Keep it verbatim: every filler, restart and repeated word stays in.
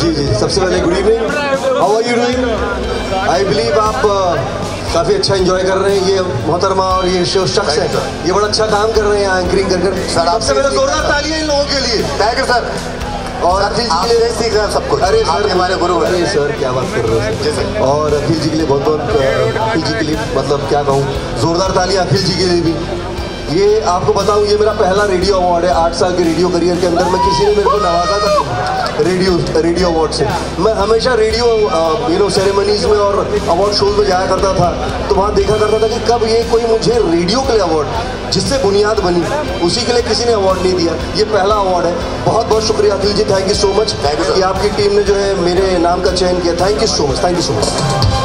जी जी सबसे पहले good evening, how are you doing? I believe आप काफ़ी अच्छा एंजॉय कर रहे हैं। ये मोहतरमा और ये शो शख्स है, ये बड़ा अच्छा काम कर रहे हैं एंकरिंग कर कर। सबसे पहले जोरदार तालियां इन लोगों के लिए। Thank you sir. और अखिल जी के लिए सीख रहे हैं सब कुछ। अरे सर हमारे गुरु हैं। अरे सर क्या बात कर रहे हो। और अखिल जी के लिए बहुत बहुत अखिल जी के लिए मतलब क्या कहूँ, जोरदार तालियां अखिल जी के लिए भी। ये आपको बताऊं, ये मेरा पहला रेडियो अवार्ड है। आठ साल के रेडियो करियर के अंदर में किसी ने मेरे को नवाजा था रेडियो रेडियो अवार्ड से। मैं हमेशा रेडियो यू नो सेरेमनीज में और अवार्ड शोज में जाया करता था, तो वहाँ देखा करता था कि कब ये कोई मुझे रेडियो के लिए अवार्ड, जिससे बुनियाद बनी, उसी के लिए किसी ने अवार्ड नहीं दिया। ये पहला अवार्ड है। बहुत बहुत शुक्रिया Akhil ji, thank you so much कि आपकी टीम ने जो है मेरे नाम का चयन किया। Thank you so much, thank you so much.